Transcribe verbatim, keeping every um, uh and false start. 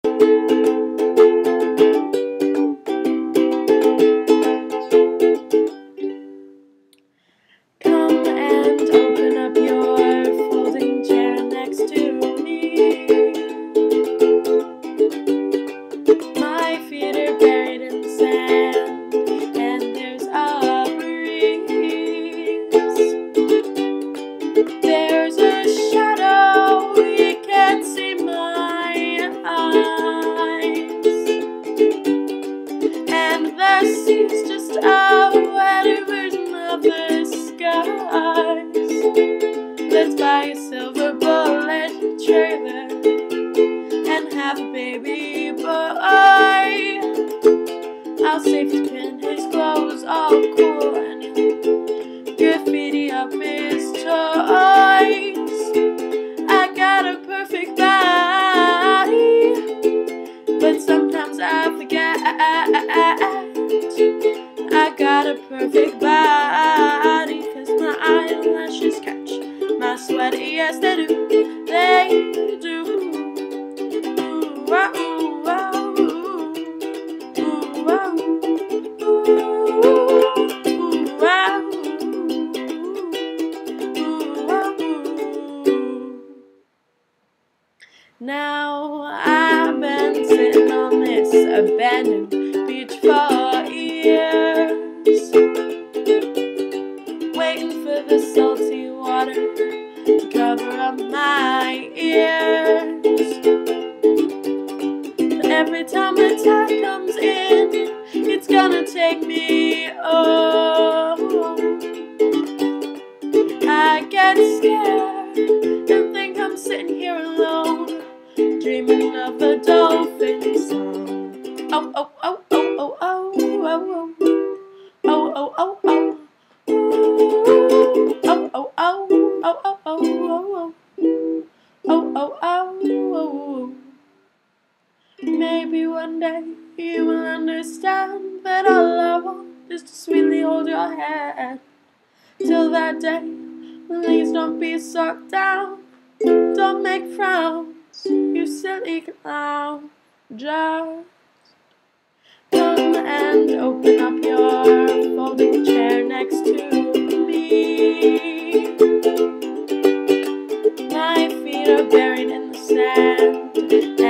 Come and open up your folding chair next to me. My feet are buried in the sand, and there's a breeze. There's a shadow, you can't see my eyes, and the sea's just a wetter version of the skies. Let's buy a silver bullet trailer and have a baby boy. I'll safety pin his clothes all cool, and he'll graffiti up his toys. I got a perfect body, but sometimes I forget I got a perfect body, 'cause my eyelashes catch my sweat. Yes, they do, they do. Ooh, ah, ooh, ah, ooh, ooh, ah, ooh, ooh, ah, ooh, ah, ooh. Now I've been sitting on this abandoned beach for years, waiting for the salty water to cover up my ears. But every time the tide comes in, it's gonna take me home. I get scared and think I'm sitting here alone, dreaming of a dolphin song. Oh, oh, oh, oh, oh, oh, oh, oh, oh, oh, oh, oh. Oh, oh, oh, oh, oh, oh, oh, oh, oh, oh, oh. Maybe one day you will understand that all I want is to sweetly hold your hand. Till that day, please don't be sucked down. Don't make frowns, you silly clown. Just come and open up your folding chair next to me. My feet are buried in the sand,